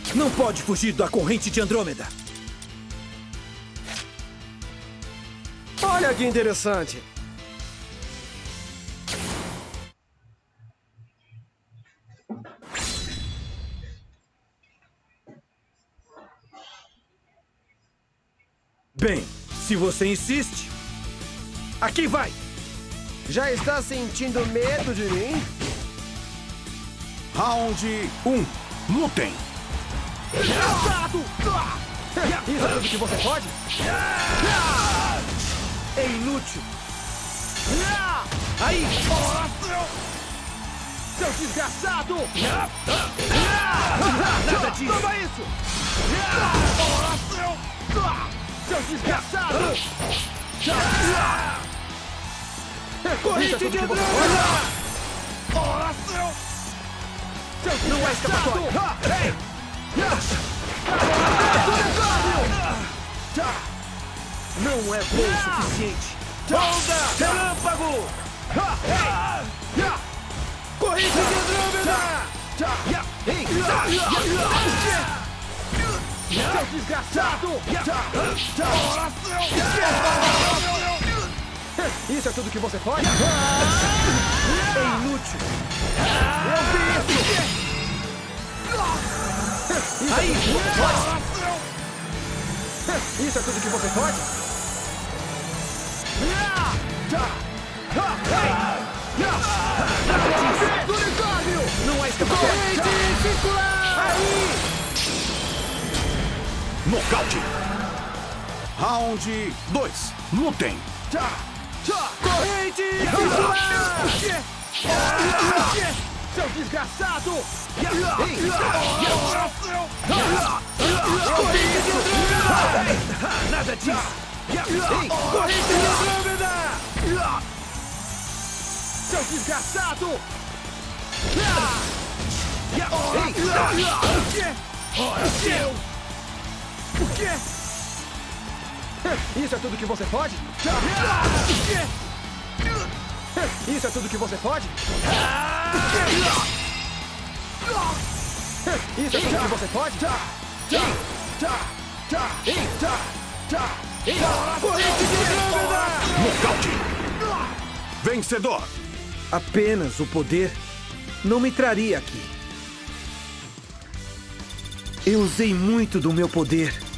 Não pode fugir da corrente de Andrômeda. Olha que interessante. Bem, se você insiste, aqui vai! Já está sentindo medo de mim? Round 1. Lutem! Engraçado! Isso é tudo que você pode? É inútil! Aí! Seu desgraçado! Nada disso! Toma isso! Seu desgraçado! Corrente de Andrômeda! Não é escapatória! Não é bom o suficiente! Onda! Relâmpago! Corrente de Andrômeda! Seu desgraçado! Isso é tudo que você pode? É inútil! Eu vi isso! Aí! Isso é tudo que você pode? Do unicórnio! Não é escapatória! Corrente circular! Aí! Nocaute! Round 2. Lutem! Corrente circular! Seu desgraçado! Corrente de Andrômeda! Nada disso! Corrente de Andrômeda! Seu desgraçado! O quê? Isso é tudo que você pode? Isso é tudo que você pode? Isso é tudo que você pode? Corrente de Andrômeda! Nocaute! Vencedor! Apenas o poder não me traria aqui. Eu usei muito do meu poder